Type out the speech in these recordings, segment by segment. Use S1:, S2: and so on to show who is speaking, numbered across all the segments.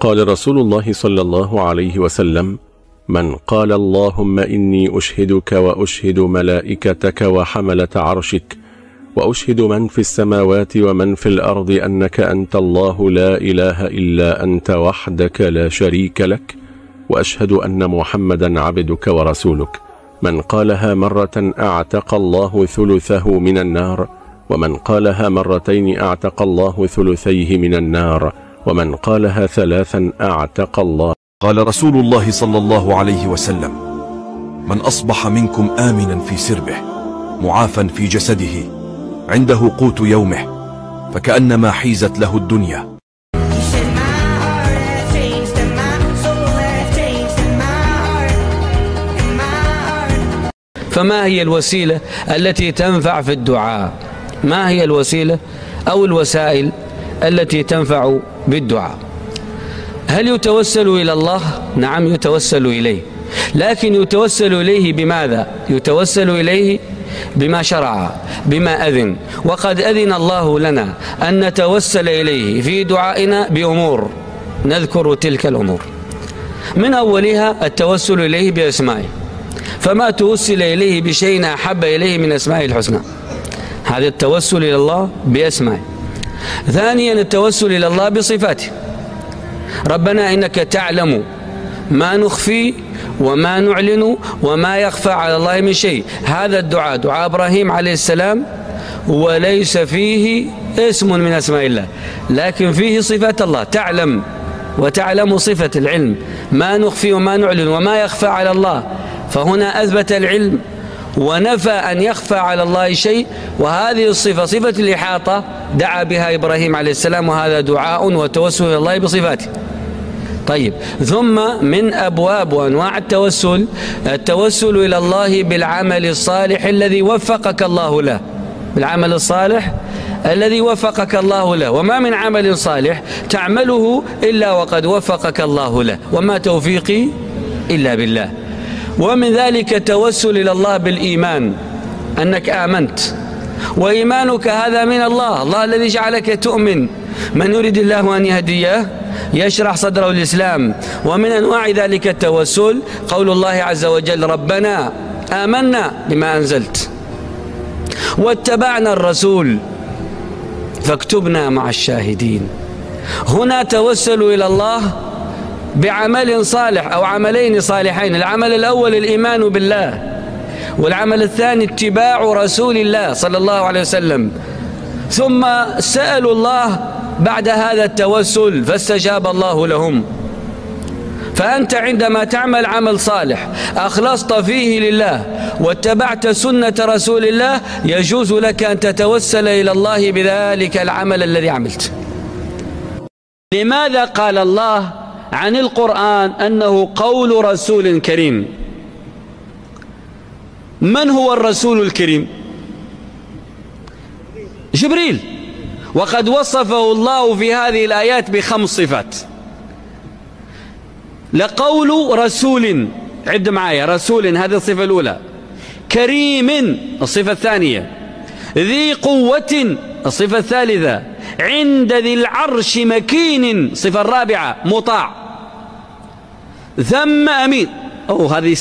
S1: قال رسول الله صلى الله عليه وسلم: من قال اللهم إني أشهدك وأشهد ملائكتك وحملة عرشك وأشهد من في السماوات ومن في الأرض أنك أنت الله لا إله إلا أنت وحدك لا شريك لك، وأشهد أن محمدا عبدك ورسولك، من قالها مرة أعتق الله ثلثه من النار، ومن قالها مرتين أعتق الله ثلثيه من النار، ومن قالها ثلاثا أعتق الله.
S2: قال رسول الله صلى الله عليه وسلم: من أصبح منكم آمنا في سربه معافا في جسده عنده قوت يومه فكأنما حيزت له الدنيا.
S3: فما هي الوسيلة التي تنفع في الدعاء؟ ما هي الوسيلة أو الوسائل التي تنفع بالدعاء؟ هل يتوسل إلى الله؟ نعم يتوسل إليه، لكن يتوسل إليه بماذا؟ يتوسل إليه بما شرع، بما أذن، وقد أذن الله لنا أن نتوسل إليه في دعائنا بأمور، نذكر تلك الأمور. من أولها التوسل إليه بأسمائه، فما توسل إليه بشيء أحب إليه من أسمائه الحسنى، هذا التوسل إلى الله بأسمائه. ثانيا التوسل إلى الله بصفاته، ربنا إنك تعلم ما نخفي وما نعلن وما يخفى على الله من شيء. هذا الدعاء دعاء إبراهيم عليه السلام، وليس فيه اسم من أسماء الله، لكن فيه صفات الله، تعلم، وتعلم صفة العلم، ما نخفي وما نعلن وما يخفى على الله، فهنا أثبت العلم ونفى أن يخفى على الله شيء، وهذه الصفة صفة الإحاطة دعا بها إبراهيم عليه السلام، وهذا دعاء وتوسل إلى الله بصفاته. طيب، ثم من أبواب وأنواع التوسل التوسل إلى الله بالعمل الصالح الذي وفقك الله له، بالعمل الصالح الذي وفقك الله له، وما من عمل صالح تعمله إلا وقد وفقك الله له، وما توفيقي إلا بالله. ومن ذلك التوسل إلى الله بالإيمان، أنك آمنت، وإيمانك هذا من الله، الله الذي جعلك تؤمن، من يريد الله أن يهديه يشرح صدره الإسلام. ومن أنواع ذلك التوسل قول الله عز وجل: ربنا آمنا بما أنزلت واتبعنا الرسول فاكتبنا مع الشاهدين. هنا توسل إلى الله بعمل صالح أو عملين صالحين، العمل الأول الإيمان بالله، والعمل الثاني اتباع رسول الله صلى الله عليه وسلم. ثم سألوا الله بعد هذا التوسل فاستجاب الله لهم. فأنت عندما تعمل عمل صالح أخلصت فيه لله واتبعت سنة رسول الله، يجوز لك أن تتوسل إلى الله بذلك العمل الذي عملت. لماذا قال الله عن القرآن أنه قول رسول كريم؟ من هو الرسول الكريم؟ جبريل، وقد وصفه الله في هذه الآيات ب5 صفات. لقول رسول، عد معايا، رسول هذه الصفة الأولى، كريم الصفة الثانية، ذي قوة الصفة الثالثة، عند ذي العرش مكين الصفة الرابعة، مطاع، ثم أمين. هذه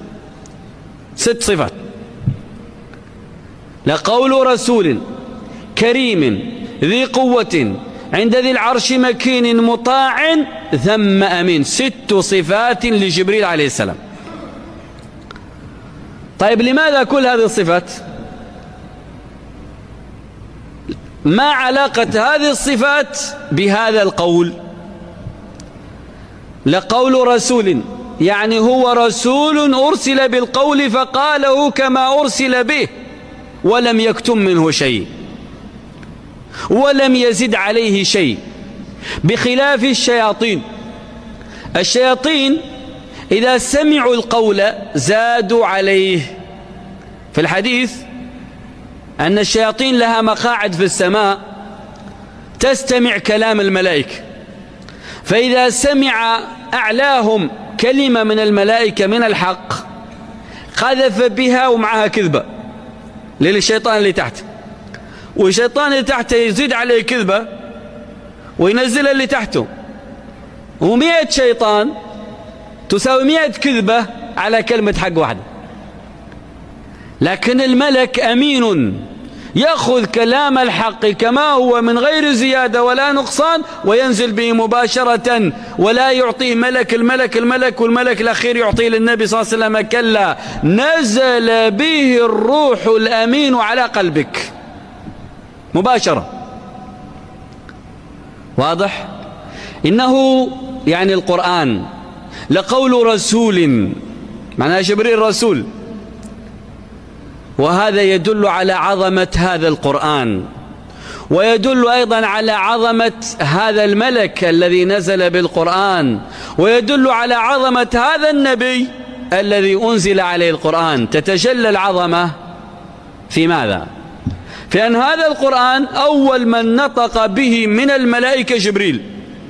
S3: 6 صفات. لقول رسول كريم ذي قوة عند ذي العرش مكين مطاع ثم أمين، 6 صفات لجبريل عليه السلام. طيب، لماذا كل هذه الصفات؟ ما علاقة هذه الصفات بهذا القول؟ لقول رسول يعني هو رسول أرسل بالقول فقاله كما أرسل به ولم يكتم منه شيء ولم يزد عليه شيء، بخلاف الشياطين. الشياطين إذا سمعوا القول زادوا عليه. في الحديث أن الشياطين لها مقاعد في السماء تستمع كلام الملائكة، فإذا سمع أعلاهم كلمة من الملائكة من الحق قذف بها ومعها كذبة للشيطان اللي تحت، والشيطان اللي تحته يزيد عليه كذبة وينزل اللي تحته، و100 شيطان تساوي 100 كذبة على كلمة حق واحدة. لكن الملك أمين يأخذ كلام الحق كما هو من غير زيادة ولا نقصان وينزل به مباشرة، ولا يعطيه الملك والملك الأخير يعطيه للنبي صلى الله عليه وسلم. كلا، نزل به الروح الأمين على قلبك مباشرة. واضح؟ إنه يعني القرآن لقول رسول، معناها جبريل رسول، وهذا يدل على عظمة هذا القرآن، ويدل أيضا على عظمة هذا الملك الذي نزل بالقرآن، ويدل على عظمة هذا النبي الذي أنزل عليه القرآن. تتجلى العظمة في ماذا؟ في أن هذا القرآن أول من نطق به من الملائكة جبريل،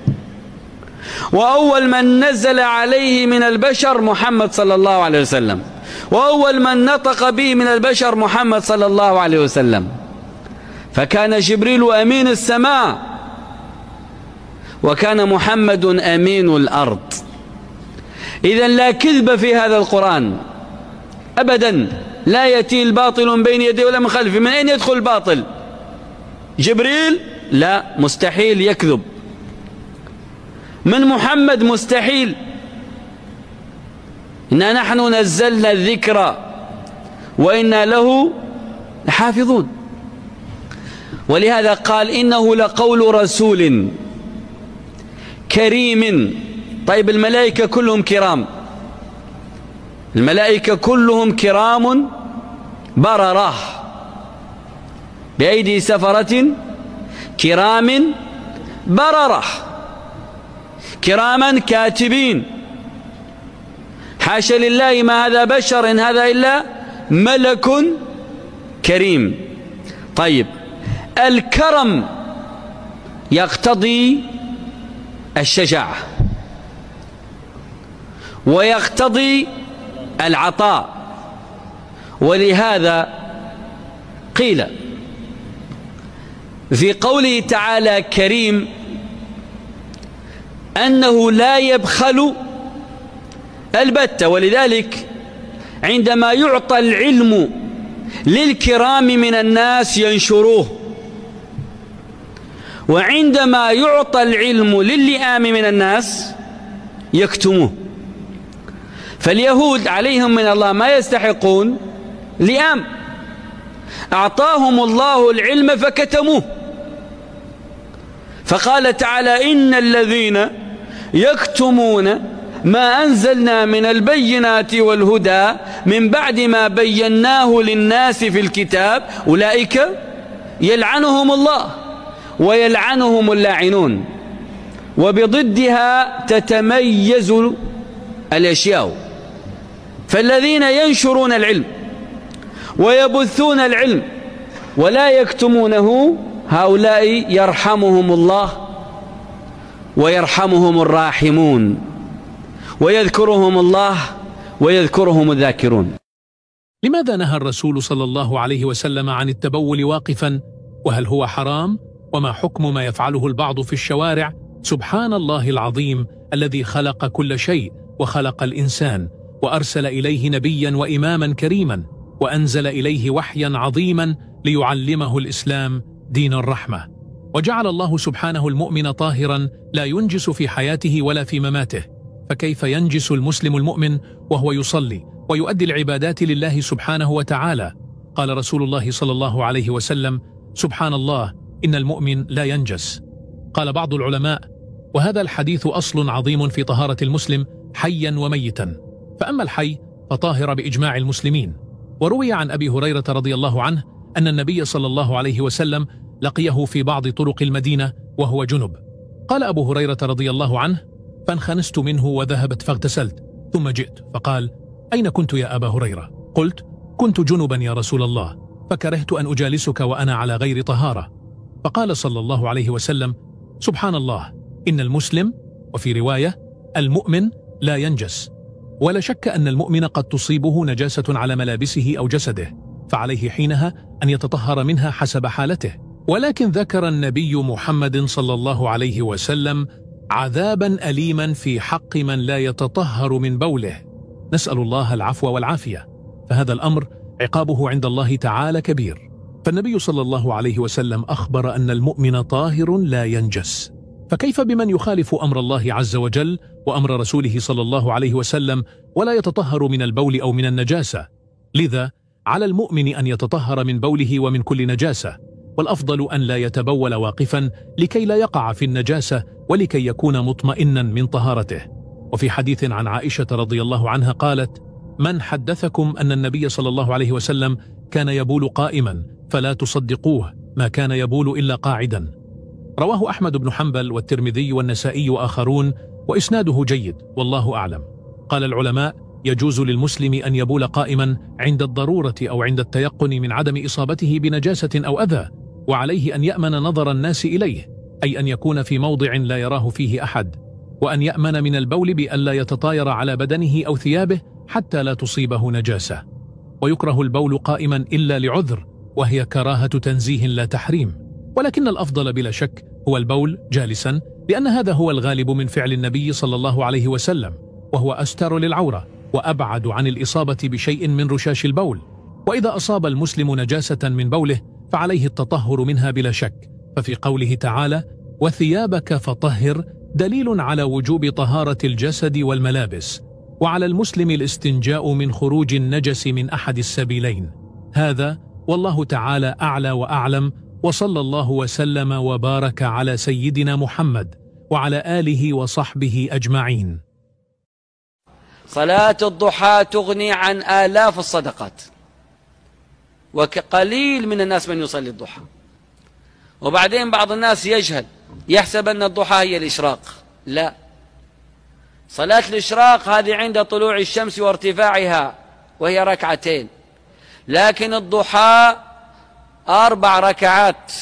S3: وأول من نزل عليه من البشر محمد صلى الله عليه وسلم، وأول من نطق به من البشر محمد صلى الله عليه وسلم. فكان جبريل أمين السماء، وكان محمد أمين الأرض. إذن لا كذب في هذا القرآن أبدا، لا يأتي الباطل من بين يديه ولا من خلفه. من أين يدخل الباطل؟ جبريل؟ لا، مستحيل يكذب. من محمد؟ مستحيل. إنا نحن نزلنا الذكر وإنا له حافظون. ولهذا قال إنه لقول رسول كريم. طيب الملائكة كلهم كرام، الملائكة كلهم كرام بررة بأيدي سفرة كرام بررة كراما كاتبين. حاشا لله، ما هذا بشر إن هذا إلا ملك كريم. طيب الكرم يقتضي الشجاعة ويقتضي العطاء، ولهذا قيل في قوله تعالى كريم أنه لا يبخل البتة. ولذلك عندما يعطى العلم للكرام من الناس ينشروه، وعندما يعطى العلم للئام من الناس يكتموه. فاليهود عليهم من الله ما يستحقون لئام، أعطاهم الله العلم فكتموه. فقال تعالى إن الذين يكتمون ما أنزلنا من البينات والهدى من بعد ما بيناه للناس في الكتاب أولئك يلعنهم الله ويلعنهم اللاعنون. وبضدها تتميز الأشياء. فالذين ينشرون العلم ويبثون العلم ولا يكتمونه هؤلاء يرحمهم الله ويرحمهم الراحمون، ويذكرهم الله ويذكرهم الذاكرون.
S4: لماذا نهى الرسول صلى الله عليه وسلم عن التبول واقفا؟ وهل هو حرام؟ وما حكم ما يفعله البعض في الشوارع؟ سبحان الله العظيم الذي خلق كل شيء وخلق الإنسان وأرسل إليه نبيا وإماما كريما وأنزل إليه وحيا عظيما ليعلمه الإسلام دين الرحمة. وجعل الله سبحانه المؤمن طاهرا لا ينجس في حياته ولا في مماته، فكيف ينجس المسلم المؤمن وهو يصلي ويؤدي العبادات لله سبحانه وتعالى؟ قال رسول الله صلى الله عليه وسلم سبحان الله إن المؤمن لا ينجس. قال بعض العلماء وهذا الحديث أصل عظيم في طهارة المسلم حيا وميتا، فأما الحي فطاهر بإجماع المسلمين. وروي عن أبي هريرة رضي الله عنه أن النبي صلى الله عليه وسلم لقيه في بعض طرق المدينة وهو جنب. قال أبو هريرة رضي الله عنه فانخنست منه وذهبت فاغتسلت ثم جئت فقال أين كنت يا أبا هريرة؟ قلت كنت جنبا يا رسول الله، فكرهت أن أجالسك وأنا على غير طهارة. فقال صلى الله عليه وسلم سبحان الله إن المسلم، وفي رواية المؤمن، لا ينجس، ولا شك أن المؤمن قد تصيبه نجاسة على ملابسه أو جسده، فعليه حينها أن يتطهر منها حسب حالته. ولكن ذكر النبي محمد صلى الله عليه وسلم عذابا أليما في حق من لا يتطهر من بوله. نسأل الله العفو والعافية، فهذا الأمر عقابه عند الله تعالى كبير. فالنبي صلى الله عليه وسلم أخبر أن المؤمن طاهر لا ينجس، فكيف بمن يخالف أمر الله عز وجل وأمر رسوله صلى الله عليه وسلم ولا يتطهر من البول أو من النجاسة؟ لذا على المؤمن أن يتطهر من بوله ومن كل نجاسة، والأفضل أن لا يتبول واقفا لكي لا يقع في النجاسة ولكي يكون مطمئنا من طهارته. وفي حديث عن عائشة رضي الله عنها قالت: من حدثكم أن النبي صلى الله عليه وسلم كان يبول قائما فلا تصدقوه، ما كان يبول إلا قاعدا. رواه أحمد بن حنبل والترمذي والنسائي وآخرون، وإسناده جيد والله أعلم. قال العلماء: يجوز للمسلم أن يبول قائما عند الضرورة أو عند التيقن من عدم إصابته بنجاسة أو أذى، وعليه أن يأمن نظر الناس إليه، أي أن يكون في موضع لا يراه فيه أحد، وأن يأمن من البول بألا يتطاير على بدنه أو ثيابه حتى لا تصيبه نجاسة. ويكره البول قائما إلا لعذر، وهي كراهة تنزيه لا تحريم، ولكن الأفضل بلا شك هو البول جالسا، لأن هذا هو الغالب من فعل النبي صلى الله عليه وسلم، وهو أستر للعورة وأبعد عن الإصابة بشيء من رشاش البول. وإذا أصاب المسلم نجاسة من بوله فعليه التطهر منها بلا شك، ففي قوله تعالى: وثيابك فطهر، دليل على وجوب طهارة الجسد والملابس، وعلى المسلم الاستنجاء من خروج النجس من أحد السبيلين. هذا والله تعالى أعلى وأعلم، وصلى الله وسلم وبارك على سيدنا محمد وعلى آله وصحبه أجمعين.
S3: صلاة الضحى تغني عن آلاف الصدقات، وقليل من الناس من يصلي الضحى. وبعدين بعض الناس يجهل، يحسب أن الضحى هي الإشراق. لا، صلاة الإشراق هذه عند طلوع الشمس وارتفاعها، وهي ركعتين، لكن الضحى 4 ركعات،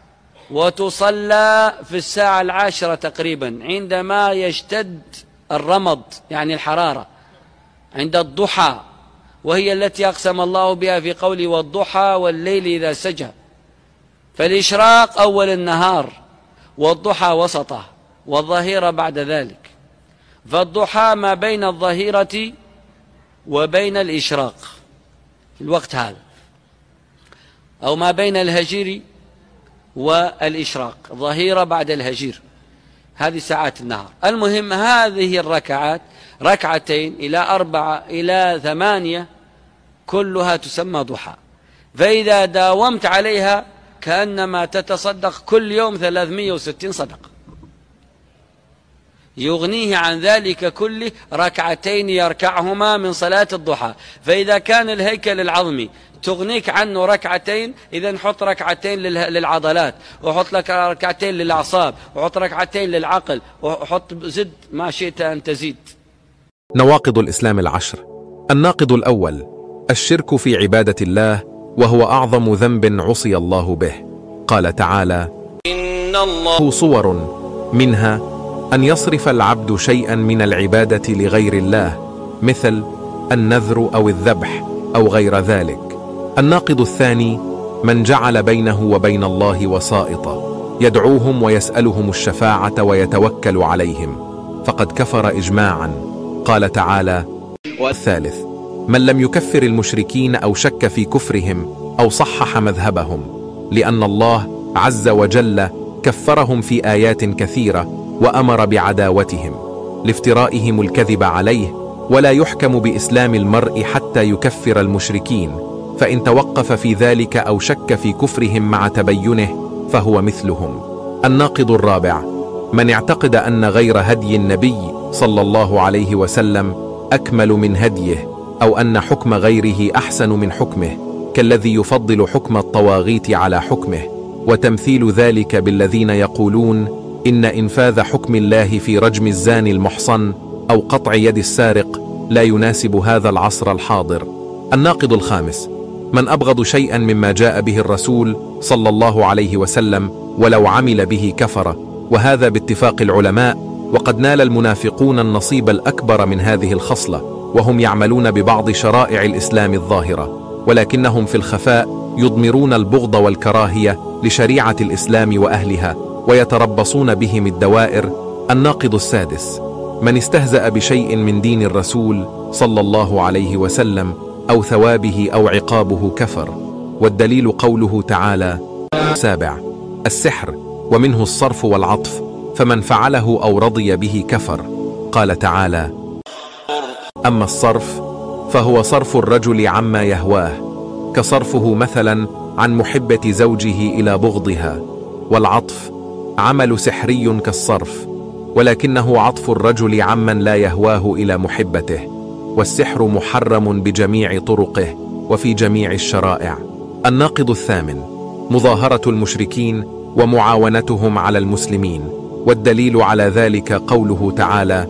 S3: وتصلى في الساعة 10 تقريبا عندما يشتد الرمض يعني الحرارة، عند الضحى، وهي التي أقسم الله بها في قوله: والضحى والليل إذا سجى. فالإشراق أول النهار، والضحى وسطه، والظهيرة بعد ذلك. فالضحى ما بين الظهيرة وبين الإشراق في الوقت هذا، أو ما بين الهجير والإشراق، ظهيرة بعد الهجير، هذه ساعات النهار. المهم هذه الركعات، 2 إلى 4 إلى 8 كلها تسمى ضحى. فإذا داومت عليها كأنما تتصدق كل يوم 360 صدقة، يغنيه عن ذلك كله 2 يركعهما من صلاة الضحى. فإذا كان الهيكل العظمي تغنيك عنه 2، إذا حط 2 للعضلات، وحط لك 2 للأعصاب، وحط 2 للعقل، وحط زد ما شئت أن تزيد.
S5: نواقض الإسلام 10. الناقض الأول: الشرك في عبادة الله، وهو أعظم ذنب عصي الله به. قال تعالى: إن الله صور منها أن يصرف العبد شيئا من العبادة لغير الله، مثل النذر أو الذبح أو غير ذلك. الناقض الثاني: من جعل بينه وبين الله وسائطا يدعوهم ويسألهم الشفاعة ويتوكل عليهم، فقد كفر إجماعا. قال تعالى: والثالث: من لم يكفر المشركين أو شك في كفرهم أو صحح مذهبهم، لأن الله عز وجل كفرهم في آيات كثيرة وأمر بعداوتهم لافترائهم الكذب عليه، ولا يحكم بإسلام المرء حتى يكفر المشركين، فإن توقف في ذلك أو شك في كفرهم مع تبينه فهو مثلهم. الناقض الرابع: من اعتقد أن غير هدي النبي صلى الله عليه وسلم أكمل من هديه، أو أن حكم غيره أحسن من حكمه، كالذي يفضل حكم الطواغيت على حكمه، وتمثيل ذلك بالذين يقولون إن إنفاذ حكم الله في رجم الزاني المحصن أو قطع يد السارق لا يناسب هذا العصر الحاضر. الناقض الخامس: من أبغض شيئا مما جاء به الرسول صلى الله عليه وسلم ولو عمل به كفر، وهذا باتفاق العلماء. وقد نال المنافقون النصيب الأكبر من هذه الخصلة، وهم يعملون ببعض شرائع الإسلام الظاهرة، ولكنهم في الخفاء يضمرون البغض والكراهية لشريعة الإسلام وأهلها، ويتربصون بهم الدوائر الناقض السادس: من استهزأ بشيء من دين الرسول صلى الله عليه وسلم أو ثوابه أو عقابه كفر، والدليل قوله تعالى. سابع: السحر، ومنه الصرف والعطف، فمن فعله أو رضي به كفر. قال تعالى: أما الصرف فهو صرف الرجل عما يهواه، كصرفه مثلا عن محبة زوجه إلى بغضها. والعطف عمل سحري كالصرف، ولكنه عطف الرجل عمن لا يهواه إلى محبته. والسحر محرم بجميع طرقه وفي جميع الشرائع. الناقض الثامن: مظاهرة المشركين ومعاونتهم على المسلمين، والدليل على ذلك قوله تعالى.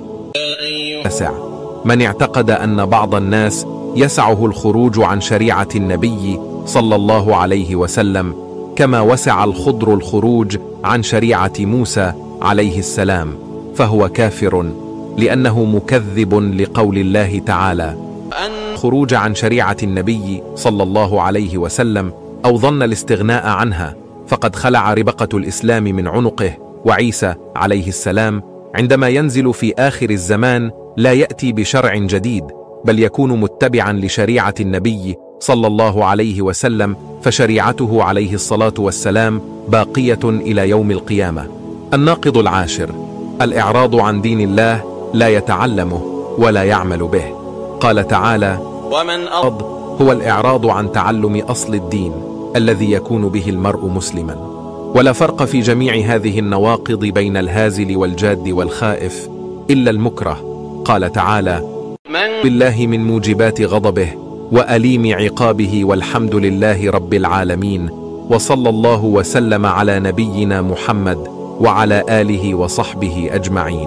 S5: من اعتقد أن بعض الناس يسعه الخروج عن شريعة النبي صلى الله عليه وسلم كما وسع الخضر الخروج عن شريعة موسى عليه السلام، فهو كافر، لأنه مكذب لقول الله تعالى. خروج عن شريعة النبي صلى الله عليه وسلم أو ظن الاستغناء عنها، فقد خلع ربقة الإسلام من عنقه. وعيسى عليه السلام عندما ينزل في آخر الزمان لا يأتي بشرع جديد، بل يكون متبعا لشريعة النبي صلى الله عليه وسلم، فشريعته عليه الصلاة والسلام باقية إلى يوم القيامة. الناقض العاشر: الإعراض عن دين الله، لا يتعلمه ولا يعمل به. قال تعالى: ومن هو الإعراض عن تعلم أصل الدين الذي يكون به المرء مسلما. ولا فرق في جميع هذه النواقض بين الهازل والجاد والخائف إلا المكره. قال تعالى: بالله من موجبات غضبه وأليم عقابه، والحمد لله رب العالمين، وصلى الله وسلم على نبينا محمد وعلى آله وصحبه أجمعين.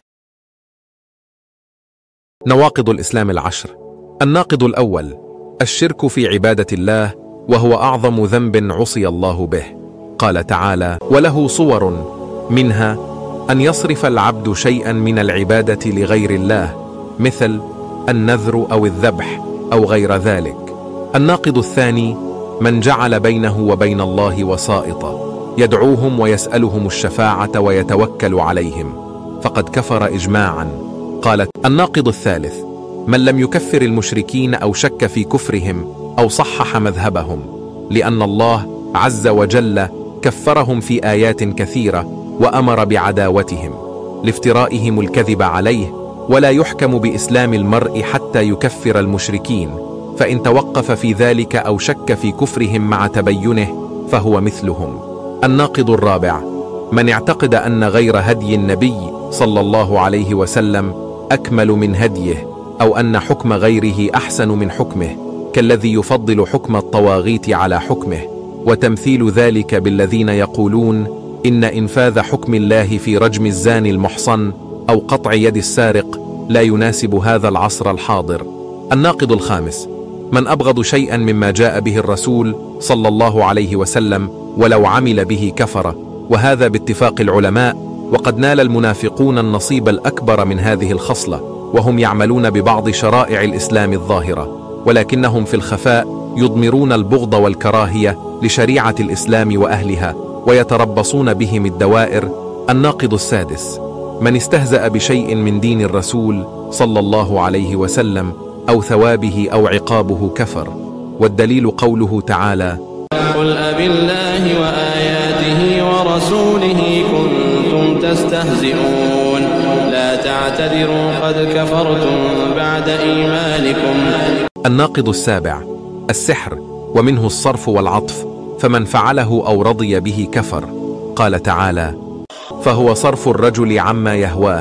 S5: نواقض الإسلام العشر. الناقض الأول: الشرك في عبادة الله، وهو أعظم ذنب عصي الله به. قال تعالى: وله صور، منها أن يصرف العبد شيئا من العبادة لغير الله، مثل النذر أو الذبح أو غير ذلك. الناقض الثاني: من جعل بينه وبين الله وسائطا، يدعوهم ويسألهم الشفاعة ويتوكل عليهم، فقد كفر إجماعا. قالت. الناقض الثالث: من لم يكفر المشركين أو شك في كفرهم أو صحح مذهبهم، لأن الله عز وجل كفرهم في آيات كثيرة وأمر بعداوتهم لافترائهم الكذب عليه، ولا يحكم بإسلام المرء حتى يكفر المشركين، فإن توقف في ذلك أو شك في كفرهم مع تبينه فهو مثلهم. الناقض الرابع: من اعتقد أن غير هدي النبي صلى الله عليه وسلم أكمل من هديه، أو أن حكم غيره أحسن من حكمه، كالذي يفضل حكم الطواغيت على حكمه، وتمثيل ذلك بالذين يقولون إن إنفاذ حكم الله في رجم الزاني المحصن أو قطع يد السارق لا يناسب هذا العصر الحاضر. الناقض الخامس: من أبغض شيئا مما جاء به الرسول صلى الله عليه وسلم ولو عمل به كفر، وهذا باتفاق العلماء، وقد نال المنافقون النصيب الأكبر من هذه الخصلة، وهم يعملون ببعض شرائع الإسلام الظاهرة، ولكنهم في الخفاء يضمرون البغض والكراهية لشريعة الإسلام وأهلها، ويتربصون بهم الدوائر. الناقض السادس: من استهزأ بشيء من دين الرسول صلى الله عليه وسلم أو ثوابه أو عقابه كفر، والدليل قوله تعالى:
S6: قل أبالله وآياته ورسوله كنتم تستهزئون لا تعتذروا قد كفرتم بعد إيمانكم.
S5: الناقض السابع: السحر، ومنه الصرف والعطف، فمن فعله أو رضي به كفر. قال تعالى: فهو صرف الرجل عما يهواه،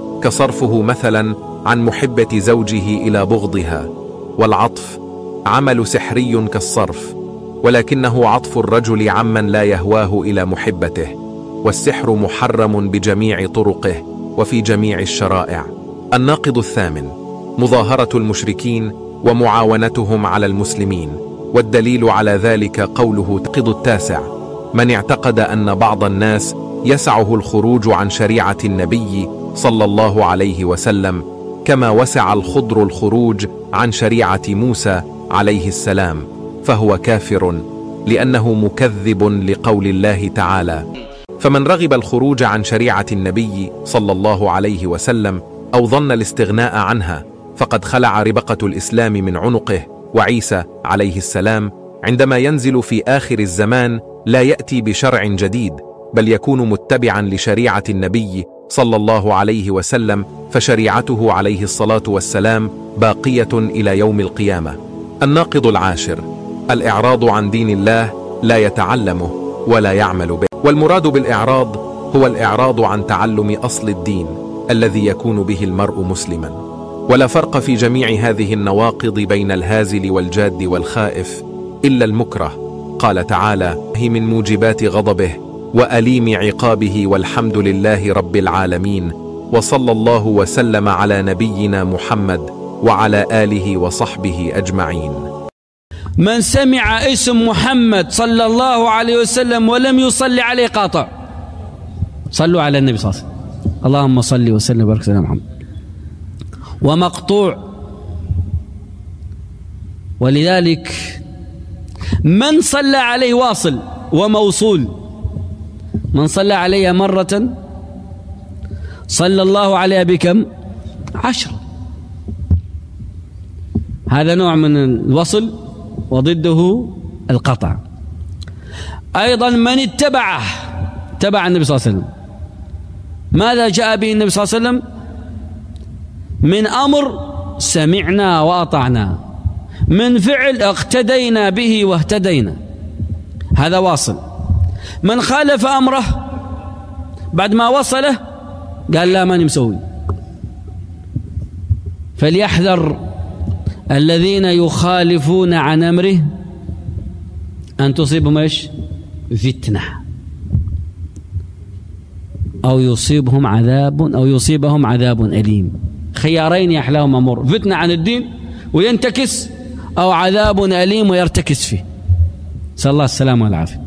S5: كصرفه مثلا عن محبة زوجه إلى بغضها. والعطف عمل سحري كالصرف، ولكنه عطف الرجل عمن لا يهواه إلى محبته. والسحر محرم بجميع طرقه وفي جميع الشرائع. الناقض الثامن: مظاهرة المشركين ومعاونتهم على المسلمين، والدليل على ذلك قوله. الناقض التاسع: من اعتقد أن بعض الناس يسعه الخروج عن شريعة النبي صلى الله عليه وسلم كما وسع الخضر الخروج عن شريعة موسى عليه السلام، فهو كافر، لأنه مكذب لقول الله تعالى. فمن رغب الخروج عن شريعة النبي صلى الله عليه وسلم أو ظن الاستغناء عنها فقد خلع ربقة الإسلام من عنقه. وعيسى عليه السلام عندما ينزل في آخر الزمان لا يأتي بشرع جديد، بل يكون متبعا لشريعة النبي صلى الله عليه وسلم، فشريعته عليه الصلاة والسلام باقية إلى يوم القيامة. الناقض العاشر: الإعراض عن دين الله، لا يتعلمه ولا يعمل به. والمراد بالإعراض هو الإعراض عن تعلم أصل الدين الذي يكون به المرء مسلما. ولا فرق في جميع هذه النواقض بين الهازل والجاد والخائف إلا المكره. قال تعالى: من موجبات غضبه وأليم عقابه والحمد لله رب العالمين، وصلى الله وسلم على نبينا محمد وعلى آله وصحبه أجمعين.
S3: من سمع اسم محمد صلى الله عليه وسلم ولم يصلي عليه قاطع. صلوا على النبي صلى الله عليه وسلم، اللهم صل وسلم وبارك على محمد. ومقطوع. ولذلك من صلى عليه واصل وموصول. من صلى علي مرة صلى الله عليها بكم؟ 10. هذا نوع من الوصل وضده القطع. أيضا من اتبعه، تبع النبي صلى الله عليه وسلم، ماذا جاء به النبي صلى الله عليه وسلم؟ من أمر سمعنا وأطعنا، من فعل اقتدينا به واهتدينا، هذا واصل. من خالف أمره بعد ما وصله قال لا ماني مسوي. فليحذر الذين يخالفون عن أمره أن تصيبهم إيش؟ فتنة أو يصيبهم عذاب أليم. خيارين يحلاهم أمر: فتنة عن الدين وينتكس، أو عذاب أليم ويرتكس فيه. صلى الله السلامة والعافية.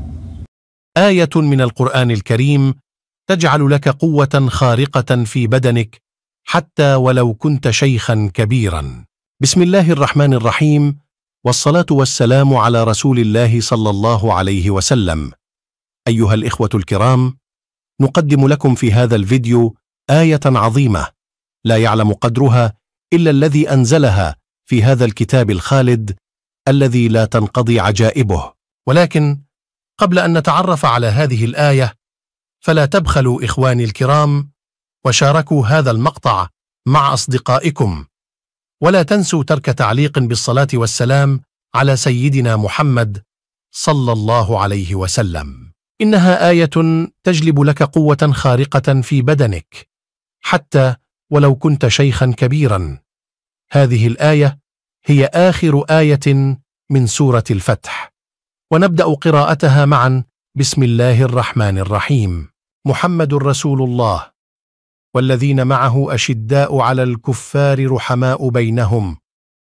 S7: آية من القرآن الكريم تجعل لك قوة خارقة في بدنك حتى ولو كنت شيخا كبيرا. بسم الله الرحمن الرحيم، والصلاة والسلام على رسول الله صلى الله عليه وسلم. أيها الإخوة الكرام، نقدم لكم في هذا الفيديو آية عظيمة لا يعلم قدرها إلا الذي أنزلها في هذا الكتاب الخالد الذي لا تنقضي عجائبه. ولكن قبل أن نتعرف على هذه الآية فلا تبخلوا إخواني الكرام وشاركوا هذا المقطع مع أصدقائكم، ولا تنسوا ترك تعليق بالصلاة والسلام على سيدنا محمد صلى الله عليه وسلم. إنها آية تجلب لك قوة خارقة في بدنك حتى ولو كنت شيخا كبيرا. هذه الآية هي آخر آية من سورة الفتح، ونبدأ قراءتها معا. بسم الله الرحمن الرحيم. محمد رسول الله والذين معه أشداء على الكفار رحماء بينهم،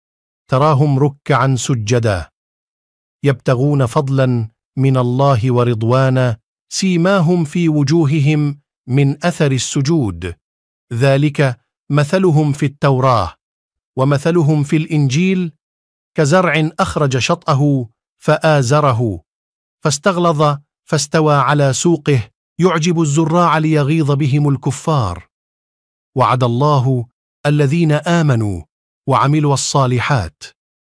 S7: تراهم ركعا سجدا يبتغون فضلا من الله ورضوانا، سيماهم في وجوههم من أثر السجود، ذلك مثلهم في التوراة ومثلهم في الإنجيل، كزرع أخرج شطأه فآزره فاستغلظ فاستوى على سوقه يعجب الزراع ليغيظ بهم الكفار. وعد الله الذين آمنوا وعملوا الصالحات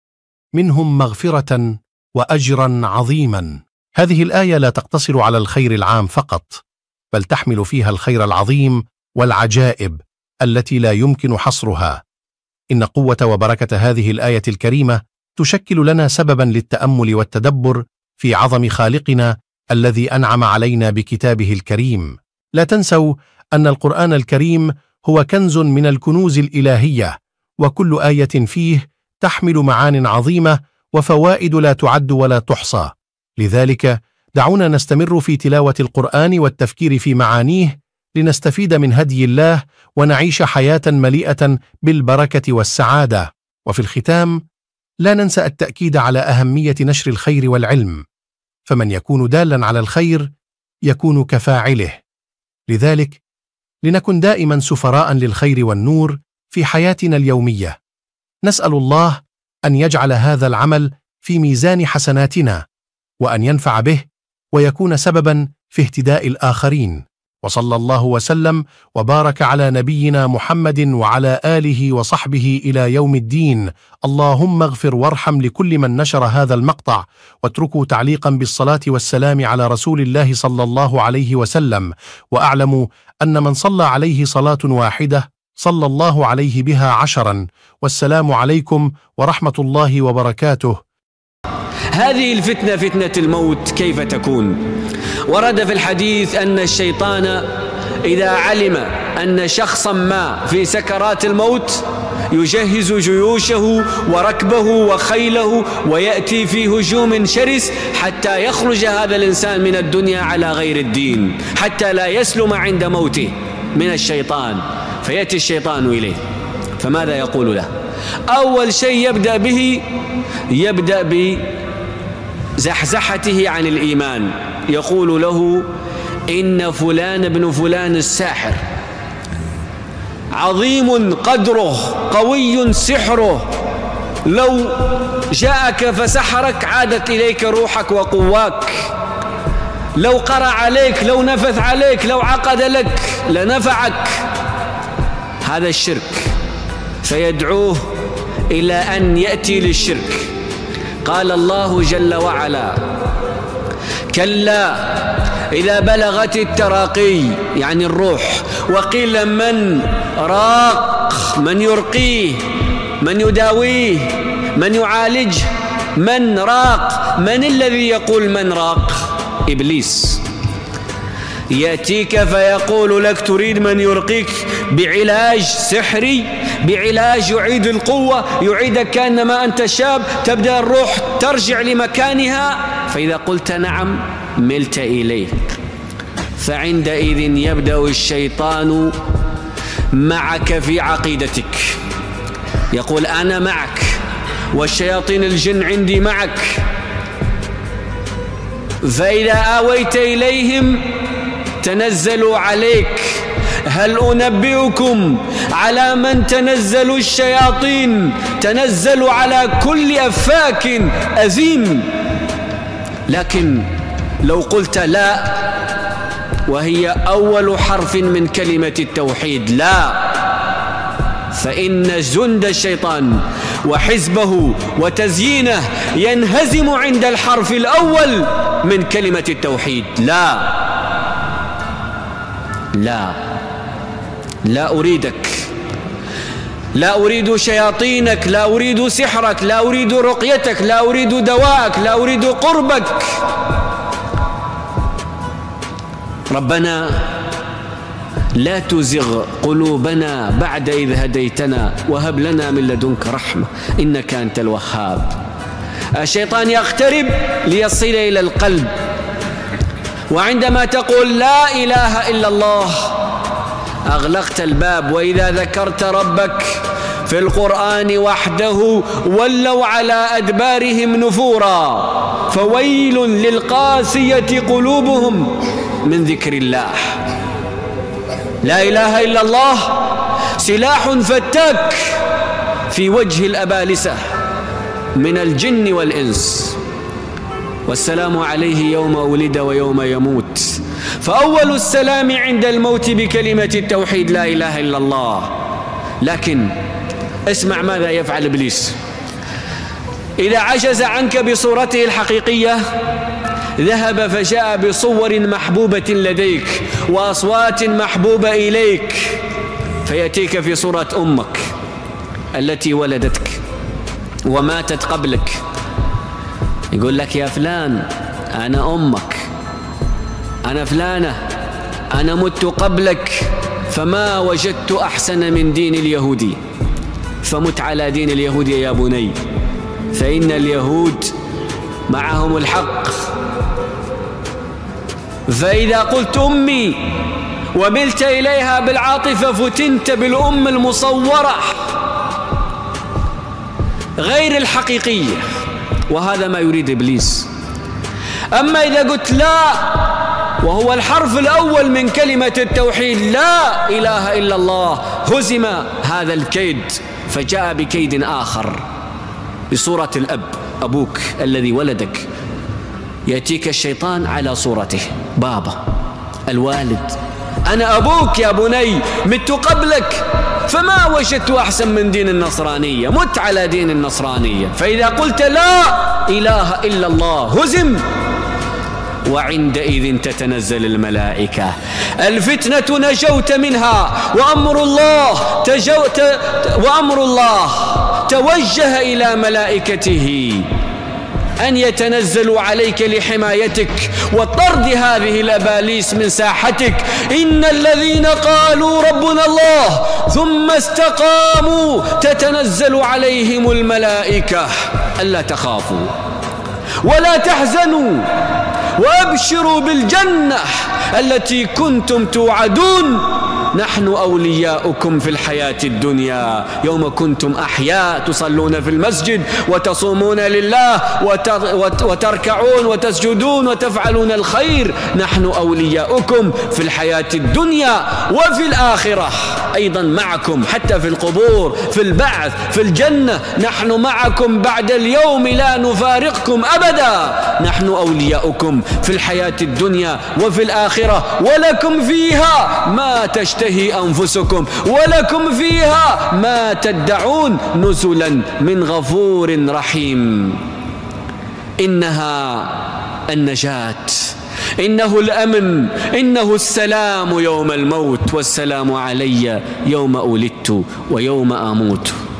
S7: منهم مغفرة وأجرا عظيما. هذه الآية لا تقتصر على الخير العام فقط، بل تحمل فيها الخير العظيم والعجائب التي لا يمكن حصرها. إن قوة وبركة هذه الآية الكريمة تشكل لنا سببا للتأمل والتدبر في عظم خالقنا الذي أنعم علينا بكتابه الكريم. لا تنسوا أن القرآن الكريم هو كنز من الكنوز الإلهية، وكل آية فيه تحمل معان عظيمة وفوائد لا تعد ولا تحصى. لذلك دعونا نستمر في تلاوة القرآن والتفكير في معانيه لنستفيد من هدي الله ونعيش حياة مليئة بالبركة والسعادة. وفي الختام لا ننسى التأكيد على أهمية نشر الخير والعلم، فمن يكون دالا على الخير يكون كفاعله. لذلك لنكن دائما سفراء للخير والنور في حياتنا اليومية. نسأل الله أن يجعل هذا العمل في ميزان حسناتنا، وأن ينفع به ويكون سببا في اهتداء الآخرين. وصلى الله وسلم وبارك على نبينا محمد وعلى آله وصحبه إلى يوم الدين. اللهم اغفر وارحم لكل من نشر هذا المقطع، واتركوا تعليقا بالصلاة والسلام على رسول الله صلى الله عليه وسلم. وأعلموا أن من صلى عليه صلاة واحدة صلى الله عليه بها 10. والسلام عليكم ورحمة الله وبركاته.
S3: هذه الفتنة فتنة الموت كيف تكون؟ ورد في الحديث أن الشيطان إذا علم أن شخصا ما في سكرات الموت يجهز جيوشه وركبه وخيله ويأتي في هجوم شرس حتى يخرج هذا الإنسان من الدنيا على غير الدين، حتى لا يسلم عند موته من الشيطان. فيأتي الشيطان إليه، فماذا يقول له؟ أول شيء يبدأ بزحزحته عن الإيمان. يقول له: إن فلان ابن فلان الساحر، عظيم قدره، قوي سحره، لو جاءك فسحرك عادت إليك روحك وقواك، لو قرأ عليك، لو نفث عليك، لو عقد لك لنفعك. هذا الشرك، فيدعوه إلى أن يأتي للشرك. قال الله جل وعلا: كلا إذا بلغت التراقي، يعني الروح، وقيل من راق، من يرقيه، من يداويه، من يعالجه، من راق. من الذي يقول من راق؟ إبليس. يأتيك فيقول لك: تريد من يرقيك بعلاج سحري، بعلاج يعيد القوة، يعيدك كأنما أنت شاب، تبدأ الروح ترجع لمكانها. فإذا قلت نعم ملت إليه. فعندئذ يبدأ الشيطان معك في عقيدتك، يقول: أنا معك، والشياطين الجن عندي معك. فإذا آويت إليهم تنزلوا عليك. هل أنبئكم على من تنزل الشياطين؟ تنزل على كل أفاك أثيم. لكن لو قلت لا، وهي أول حرف من كلمة التوحيد، لا، فإن جند الشيطان وحزبه وتزيينه ينهزم عند الحرف الأول من كلمة التوحيد. لا لا لا أريدك، لا أريد شياطينك، لا أريد سحرك، لا أريد رقيتك، لا أريد دواءك، لا أريد قربك. ربنا لا تزغ قلوبنا بعد إذ هديتنا وهب لنا من لدنك رحمة إنك أنت الوهاب. الشيطان يقترب ليصل إلى القلب، وعندما تقول لا إله إلا الله أغلقت الباب. وإذا ذكرت ربك في القرآن وحده ولوا على أدبارهم نفورا، فويل للقاسية قلوبهم من ذكر الله. لا إله إلا الله سلاح فتاك في وجه الأبالسة من الجن والإنس. والسلام عليه يوم ولد ويوم يموت. فأول السلام عند الموت بكلمة التوحيد لا إله إلا الله. لكن اسمع ماذا يفعل إبليس. إذا عجز عنك بصورته الحقيقية ذهب فجاء بصور محبوبة لديك وأصوات محبوبة إليك، فيأتيك في صورة أمك التي ولدتك وماتت قبلك، يقول لك: يا فلان أنا أمك، أنا فلانة، أنا مت قبلك، فما وجدت أحسن من دين اليهودي، فمت على دين اليهود يا بني، فإن اليهود معهم الحق. فإذا قلت أمي وملت إليها بالعاطفة فتنت بالأم المصورة غير الحقيقية، وهذا ما يريد إبليس. أما إذا قلت لا، وهو الحرف الأول من كلمة التوحيد لا إله إلا الله، هزم هذا الكيد فجاء بكيد آخر بصورة الأب، أبوك الذي ولدك، يأتيك الشيطان على صورته، بابا، الوالد، أنا أبوك يا بني، مت قبلك فما وجدت أحسن من دين النصرانية، مت على دين النصرانية. فإذا قلت لا إله إلا الله هزم، وعندئذ تتنزل الملائكة. الفتنة نجوت منها، وأمر الله توجه إلى ملائكته أن يتنزلوا عليك لحمايتك وطرد هذه الأباليس من ساحتك. إن الذين قالوا ربنا الله ثم استقاموا تتنزل عليهم الملائكة ألا تخافوا ولا تحزنوا وأبشروا بالجنة التي كنتم توعدون، نحن أولياؤكم في الحياة الدنيا يوم كنتم أحياء تصلون في المسجد وتصومون لله وتركعون وتسجدون وتفعلون الخير، نحن أولياؤكم في الحياة الدنيا وفي الآخرة أيضا معكم، حتى في القبور، في البعث، في الجنة، نحن معكم بعد اليوم لا نفارقكم أبدا، نحن أولياؤكم في الحياة الدنيا وفي الآخرة، ولكم فيها ما تشتهي أنفسكم ولكم فيها ما تدعون نزلا من غفور رحيم. إنها النجاة، إنه الأمن، إنه السلام يوم الموت، والسلام علي يوم ولدت ويوم أموت.